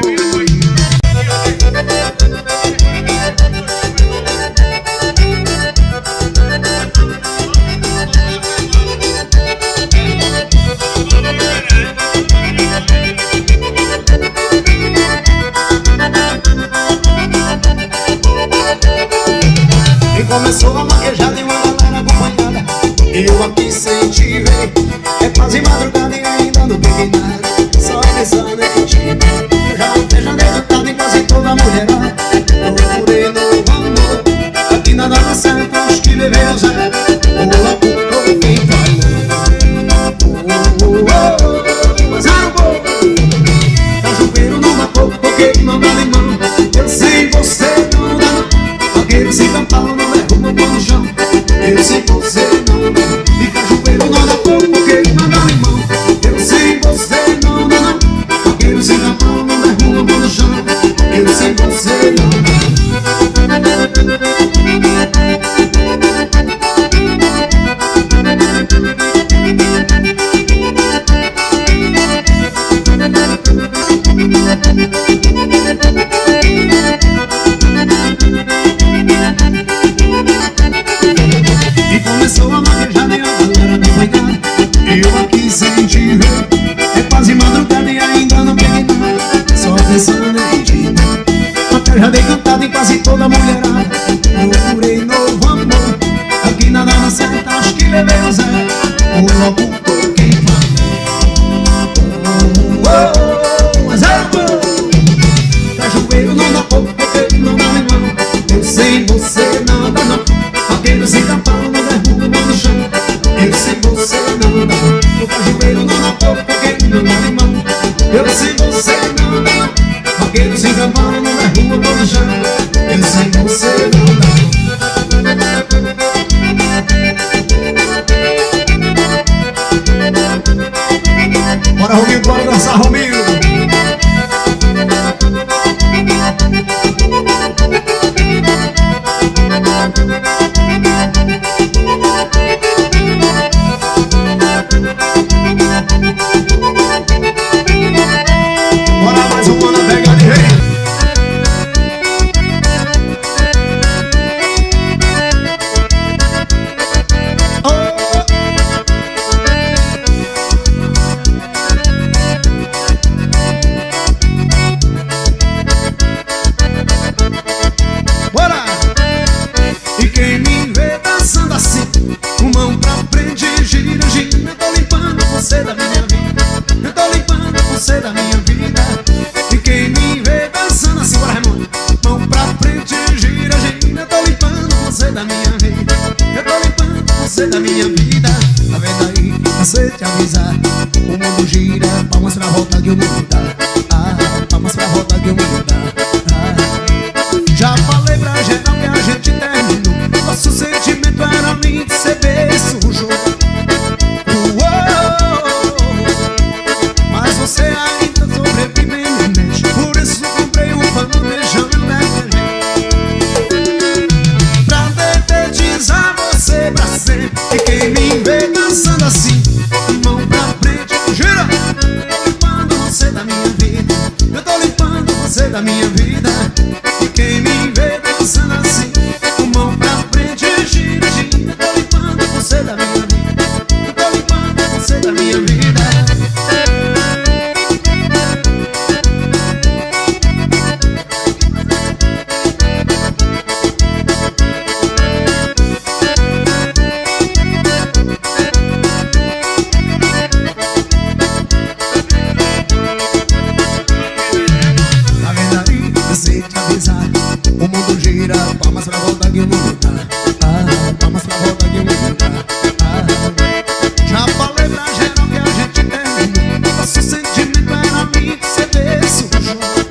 E começou a maquejada e uma galera acompanhada. Eu aqui sem te ver, é quase madrugada e ainda não peguei nada. Só pensando em ti. Eu já beijandei cantado em quase toda a mulherada. Procurei no amor, aqui nada dá certo, acho que levei a zero. O amor quem falou. Mas eu vou. Cajueiro não matou, porque não dá limão. Eu sem você não dá. Vaqueiro sem cantar não derruba o pão no chão. Eu sem você não dá. E cajueiro não dá pouco, porque não dá limão. Eu sem você não dá não. Vaqueiro sem cantar não derruba o pão no chão. Eu sem você não dá. E começou a maquejada e a galera acompanhada. Eu aqui sem te ver, é quase madrugada e ainda não peguei nada. Só pensando em ti. Maquejada e cantada em quase toda a mulherada. Procurei novo amor, aqui nada dá certo, acho que levei o zero. O logo por quem falou. Mas eu vou. Cajueiro não dá pouco, porque não dá limão. Eu sem você não dá não. Vaqueiro sem cavalo não derruba no chão. Eu sem você não dá. O cajueiro não dá pouco, porque não dá limão. Eu sem você não dá não. Vaqueiro sem cavalo não derruba no chão. Eu sem você não dá. Bora Rominho, bora dançar Rominho. Bora mais uma na pegada de rei. Bora! E quem me vê dançando assim, com mão pra frente, gira, gira. Eu tô limpando você da minha vida. Eu tô limpando você da minha vida. E quem me vê dançando assim, bora Raimundo. Mão pra frente, gira, gira. Eu tô limpando você da minha vida. Eu tô limpando você da minha vida. Tá vendo aí? Você te avisar. O mundo gira, palmas pra volta que o mundo dá. Palmas pra volta que o mundo dá. Já falei pra geral que a gente terminou. Nosso sentimento era lindo, cê vê sujo. Mas você ainda sobrevive, neném. Por isso comprei um pano beijando pra dedetizar você pra sempre. E quem me vê dançando assim, mão pra frente, gira. Eu tô limpando você da minha vida. Eu tô limpando você da minha vida. E quem me vê dançando assim, mão pra frente, gira, gira. Eu tô limpando você da minha vida. Eu tô limpando você da minha vida. Tá vendo aí? Você te avisar. O mundo gira, palmas pra volta que o mundo dá. Palmas pra volta que o mundo dá. Já falei pra geral que a gente terminou. Nosso sentimento era lindo, cê vê sujo.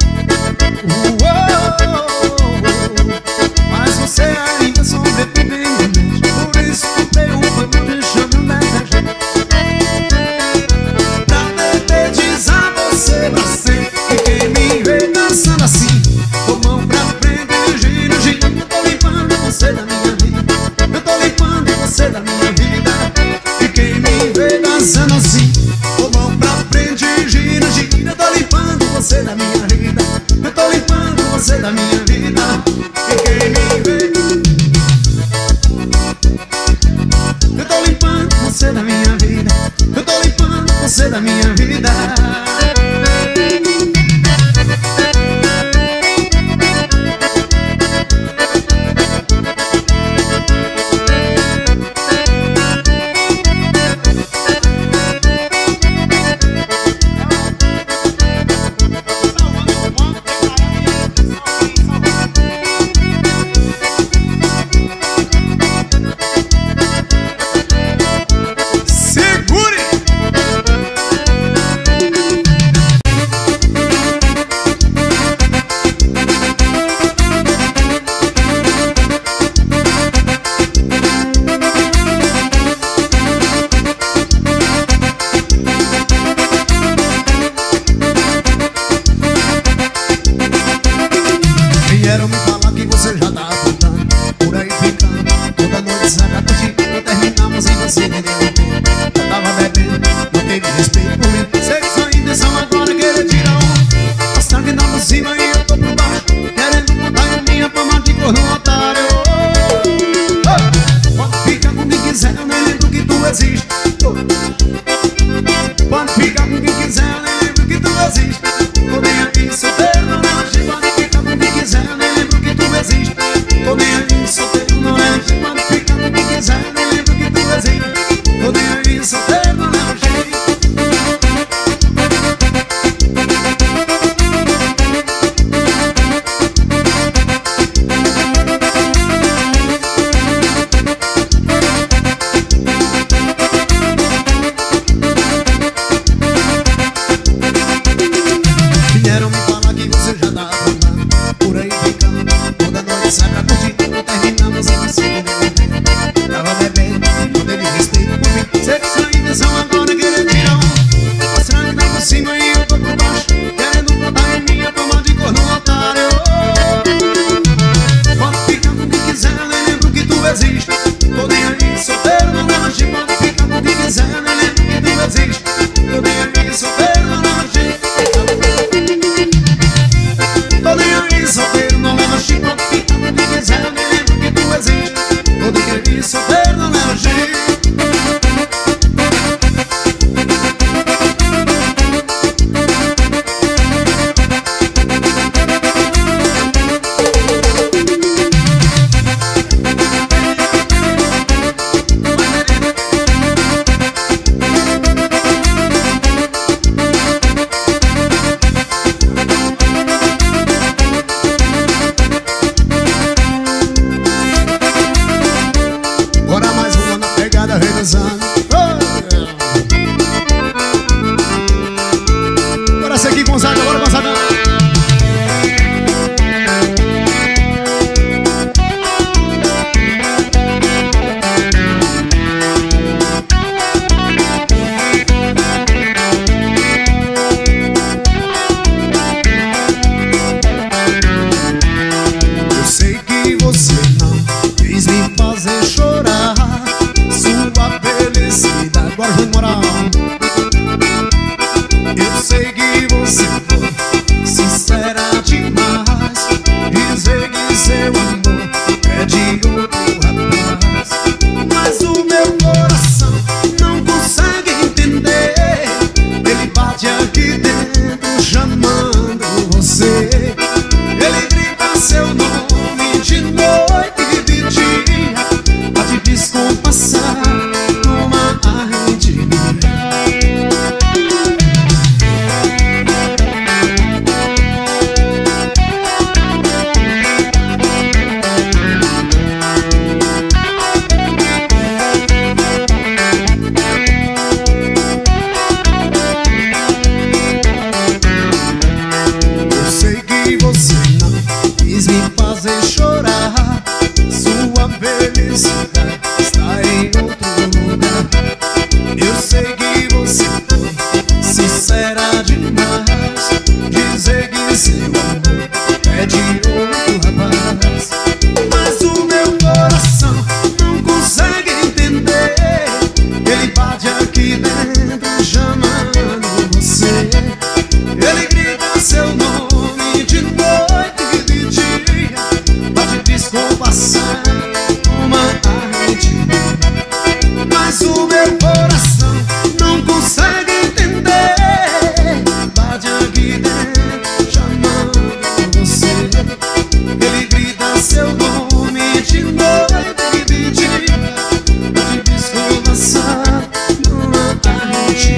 sei que você não quis me fazer chorar. Sua felicidade está em outro lugar. Eu sei que você foi sincera demais. Dizer que seu amor é de outro rapaz. Mas o meu coração não consegue entender. Ele bate aqui dentro chamando você. Ele grita seu nome de noite e de dia, pra te descompassar uma arte. Mas o meu coração não consegue entender. Bate aqui dentro chamando você. Ele grita seu nome de noite e de dia, pra te descompassar uma arte.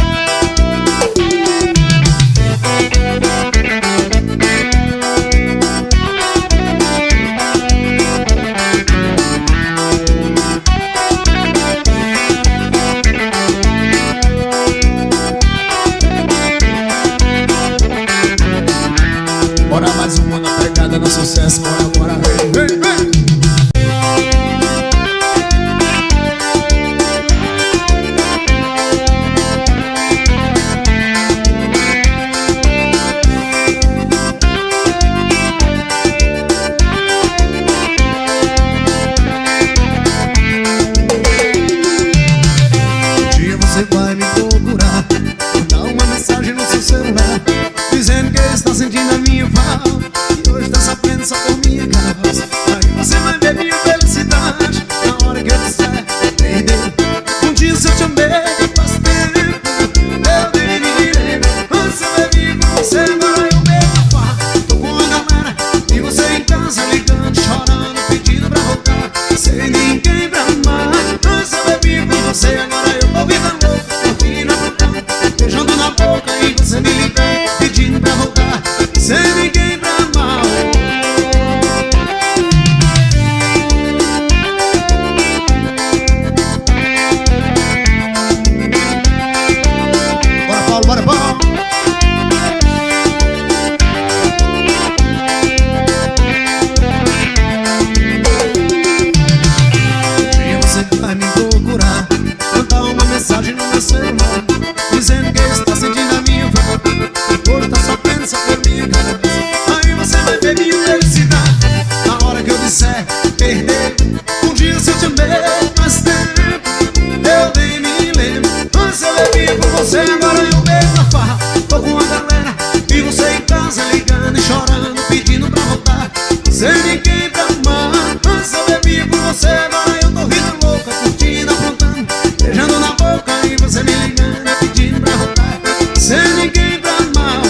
Bora mais uma na pegada do sucesso, bora, vem, vem, vem. Um dia você vai me procurar, mandar uma mensagem no seu celular, dizendo que está sentindo a minha falta e hoje está sofrendo só por minha causa. Aí você vai ver minha felicidade na hora que eu disser perdeu. Um dia se eu te amei, faz tempo eu nem me lembro. Antes eu bebi com você, agora eu bebo a farra. Tô com a galera e você em casa ligando, chorando, pedindo pra voltar, sem ninguém pra amar. Antes eu bebi com você, agora eu tô vida louca, curtindo a botão, beijando na boca e você me ligando, pedindo pra voltar, sem ninguém pra amar. Bora, Paulo, bora, Paulo. Um dia você vai me procurar, mandar uma mensagem no meu celular, dizendo que está sentindo a minha falta, hoje tá sofrendo só por minha causa. Aí você vai ver minha felicidade na hora que eu disser perdeu. Um dia se eu te amei, faz tempo eu nem me lembro. Antes eu bebi com você, agora eu bebo a farra. Tô com a galera e você em casa ligando e chorando, pedindo pra voltar, sem ninguém pra amar. Antes eu bebi com você, agora eu tô vida louca, curtindo, aprontando, beijando na boca e você me ligando, pedindo pra voltar, sem ninguém pra amar.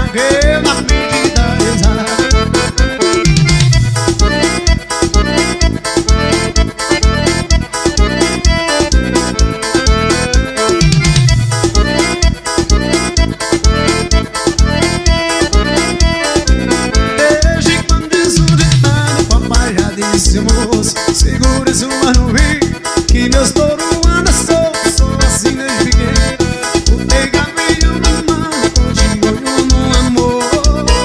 porque eu não aprendi a rezar. Desde quando diz o ditado, papai já disse, moço, segura isso, mas não vi que meus touros andam soltos, sou assim desde pequeno. O gavião na mão, de olho no amor.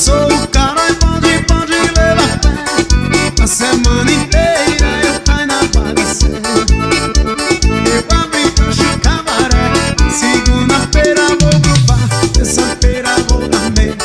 sou o cara e pode levar fé. A semana inteira eu caio na bagaceira. Eu abro e fecho o cabaré. Segunda-feira vou pro bar, terça-feira vou dar meia.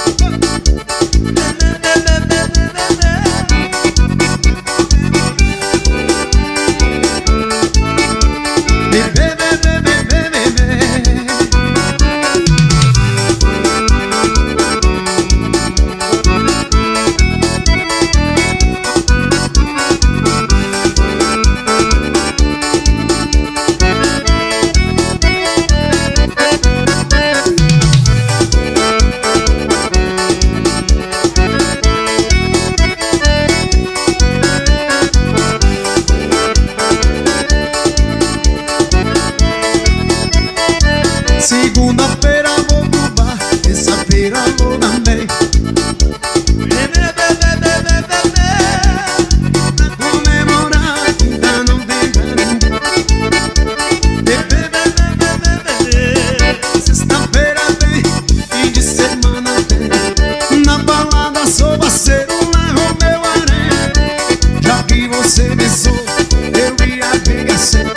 Segunda-feira vou pro bar, terça-feira vou também. Pra comemorar, ainda não tem pra ninguém. Sexta-feira tem, fim de semana tem. Na balada sou parceiro, levo meu areia. Já que você me sou, eu ia pegar cedo.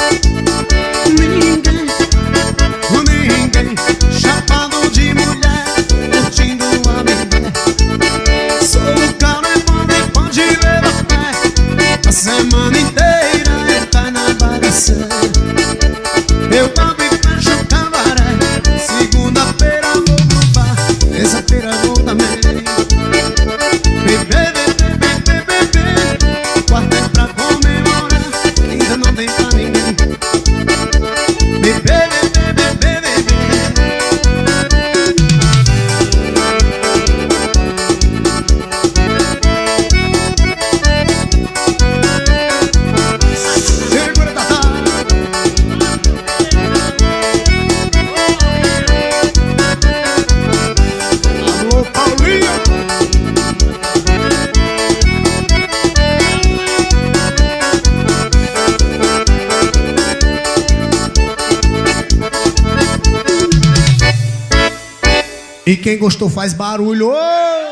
Chapado de mulher, curtindo a bebê. Sou o cara e pode levar fé. A semana inteira eu caio na bagaceira. Eu abro e fecho o cabaré. Segunda-feira vou pro bar, terça-feira vou também. Bebê, quarta é pra comemorar, ainda não tem pra ninguém. Bebê, e quem gostou faz barulho.